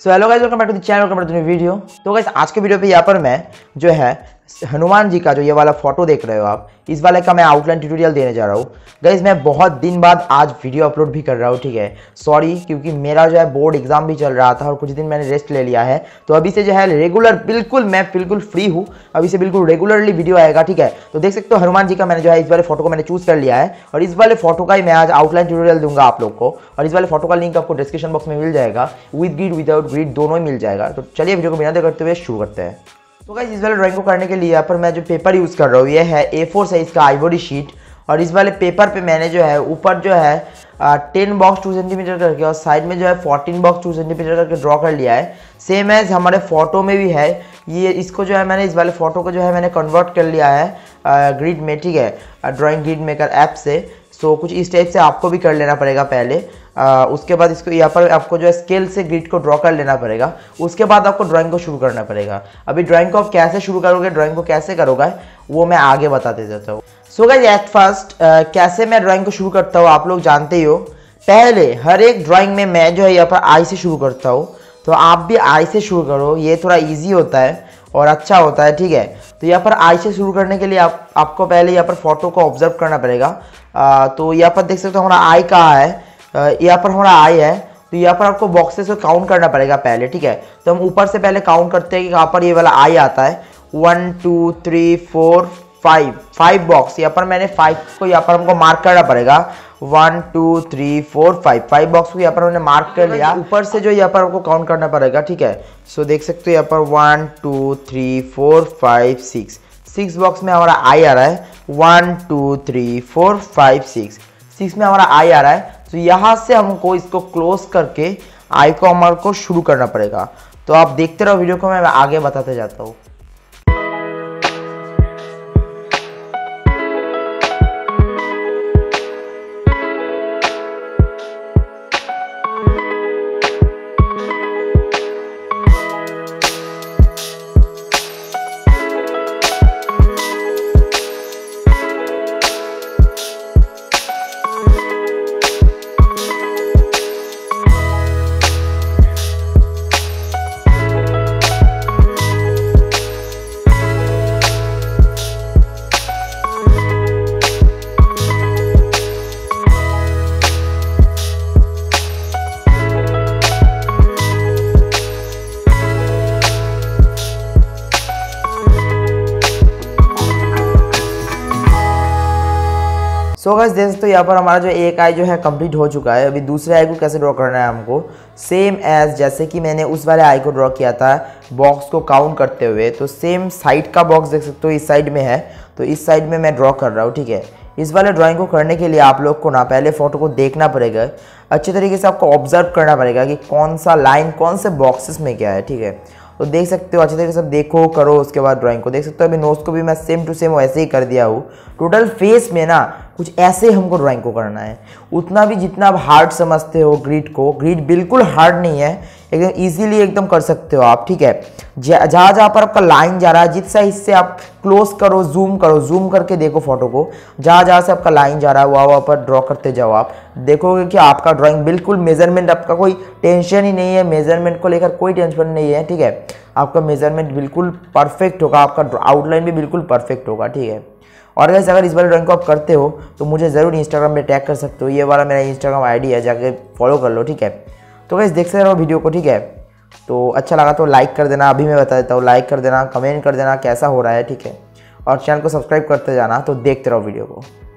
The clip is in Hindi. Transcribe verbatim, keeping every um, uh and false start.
So hello guys, welcome back to the channel, welcome to the new video. तो गाइस आज के वीडियो पे यहाँ पर मैं जो है हनुमान जी का जो ये वाला फोटो देख रहे हो आप, इस वाले का मैं आउटलाइन ट्यूटोरियल देने जा रहा हूँ। गाइस मैं बहुत दिन बाद आज वीडियो अपलोड भी कर रहा हूँ, ठीक है। सॉरी, क्योंकि मेरा जो है बोर्ड एग्जाम भी चल रहा था और कुछ दिन मैंने रेस्ट ले लिया है। तो अभी से जो है रेगुलर बिल्कुल मैं बिल्कुल फ्री हूँ, अभी से बिल्कुल रेगुलरली वीडियो आएगा, ठीक है। तो देख सकते हो हनुमान जी का मैंने जो है इस वाले फोटो को मैंने चूज कर लिया है और इस वाले फोटो का ही मैं आज आउटलाइन ट्यूटोरियल दूंगा आप लोग को। और इस वाले फोटो का लिंक आपको डिस्क्रिप्शन बॉक्स में मिल जाएगा, विद ग्रिड विदाउट ग्रिड दोनों ही मिल जाएगा। तो चलिए वीडियो को बिना देर करते हुए शुरू करते हैं। तो गाइस इस वाले ड्राइंग को करने के लिए यहाँ पर मैं जो पेपर यूज़ कर रहा हूँ ये है ए फोर साइज का आइवरी शीट। और इस वाले पेपर पे मैंने जो है ऊपर जो है टेन बॉक्स टू सेंटीमीटर करके और साइड में जो है फोर्टीन बॉक्स टू सेंटीमीटर करके ड्रॉ कर लिया है। सेम एज हमारे फोटो में भी है ये। इसको जो है मैंने इस वाले फोटो को जो है मैंने कन्वर्ट कर लिया है ग्रिड में, ठीक है, ड्राइंग ग्रिड मेकर ऐप से। सो कुछ इस टाइप से आपको भी कर लेना पड़ेगा पहले। आ, उसके बाद इसको यहाँ पर आपको जो है स्केल से ग्रिड को ड्रॉ कर लेना पड़ेगा। उसके बाद आपको ड्राइंग को शुरू करना पड़ेगा। अभी ड्राइंग को आप कैसे शुरू करोगे, ड्राइंग को कैसे करोगे, वो मैं आगे बताते जाता हूँ। सो गाइस एट फर्स्ट कैसे मैं ड्राइंग को शुरू करता हूँ आप लोग जानते ही हो। पहले हर एक ड्राइंग में मैं जो है यहाँ पर आई से शुरू करता हूँ, तो आप भी आई से शुरू करो, ये थोड़ा ईजी होता है और अच्छा होता है, ठीक है। तो यहाँ पर आई से शुरू करने के लिए आप आपको पहले यहाँ पर फोटो को ऑब्जर्व करना पड़ेगा। आ, तो यहाँ पर देख सकते हो हमारा आई कहाँ है, यहाँ पर हमारा आई है। तो यहाँ पर आपको बॉक्सेस को काउंट करना पड़ेगा पहले, ठीक है। तो हम ऊपर से पहले काउंट करते हैं कि यहाँ पर ये वाला आई आता है। One two three four five five box, यहाँ पर मैंने फाइव को यहाँ पर हमको मार्क करना पड़ेगा। One two three four five five box को यहाँ पर मैंने मार्क कर लिया। ऊपर से जो यहाँ पर आपको काउंट करना पड़ेगा, ठीक है। सो देख सकते हो यहाँ पर one two three four five six six box में हमारा आई आ रहा है। One two three four five six six में हमारा आई आ रहा है। तो यहाँ से हमको इसको क्लोज करके आई को हमारे को शुरू करना पड़ेगा। तो आप देखते रहो वीडियो को, मैं आगे बताते जाता हूँ। सो गाइस देख सकते हो यहाँ पर हमारा जो एक आई जो है कंप्लीट हो चुका है। अभी दूसरे आई को कैसे ड्रॉ करना है हमको, सेम एज जैसे कि मैंने उस वाले आई को ड्रॉ किया था बॉक्स को काउंट करते हुए। तो सेम साइड का बॉक्स देख सकते हो इस साइड में है, तो इस साइड में मैं ड्रॉ कर रहा हूँ, ठीक है। इस वाले ड्राइंग को करने के लिए आप लोग को ना पहले फोटो को देखना पड़ेगा, अच्छे तरीके से आपको ऑब्जर्व करना पड़ेगा कि कौन सा लाइन कौन से बॉक्सेस में क्या है, ठीक है। तो देख सकते हो अच्छे तरीके से देखो करो। उसके बाद ड्राइंग को देख सकते हो अभी नोज को भी मैं सेम टू सेम वैसे ही कर दिया हूँ। टोटल फेस में ना कुछ ऐसे हमको ड्राइंग को करना है, उतना भी जितना आप हार्ड समझते हो ग्रिड को। ग्रिड बिल्कुल हार्ड नहीं है, एकदम इजीली एकदम कर सकते हो आप, ठीक है। जहाँ जहाँ पर आपका लाइन जा रहा है जिस साइज से आप क्लोज करो, जूम करो, जूम करके देखो फोटो को, जहाँ जहाँ से आपका लाइन जा रहा है वहाँ वहाँ पर ड्रॉ करते जाओ। आप देखोगे कि आपका ड्राइंग बिल्कुल मेजरमेंट, आपका कोई टेंशन ही नहीं है, मेजरमेंट को लेकर कोई टेंशन नहीं है, ठीक है। आपका मेजरमेंट बिल्कुल परफेक्ट होगा, आपका आउटलाइन भी बिल्कुल परफेक्ट होगा, ठीक है। और गाइस अगर इस वाले ड्राइंग को आप करते हो तो मुझे ज़रूर इंस्टाग्राम पे टैग कर सकते हो, ये वाला मेरा इंस्टाग्राम आईडी है, जाके फॉलो कर लो, ठीक है। तो गाइस देखते रहो वीडियो को, ठीक है। तो अच्छा लगा तो लाइक कर देना, अभी मैं बता देता हूँ, लाइक कर देना, कमेंट कर देना कैसा हो रहा है, ठीक है। और चैनल को सब्सक्राइब करते जाना। तो देखते रहो वीडियो को।